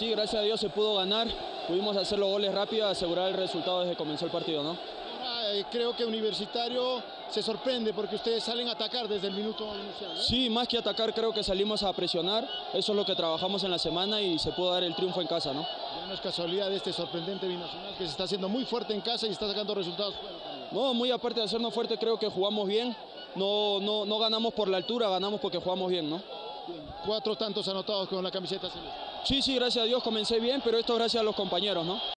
Sí, gracias a Dios se pudo ganar, pudimos hacer los goles rápido, asegurar el resultado desde que comenzó el partido, ¿no? Creo que Universitario se sorprende porque ustedes salen a atacar desde el minuto inicial, ¿no? Sí, más que atacar creo que salimos a presionar, eso es lo que trabajamos en la semana y se pudo dar el triunfo en casa, ¿no? Ya no es casualidad de este sorprendente Binacional que se está haciendo muy fuerte en casa y está sacando resultados fuera también. No, muy aparte de hacernos fuerte, creo que jugamos bien, no ganamos por la altura, ganamos porque jugamos bien, ¿no? Bien. 4 tantos anotados con la camiseta celeste. Sí, gracias a Dios comencé bien, pero esto gracias a los compañeros, ¿no?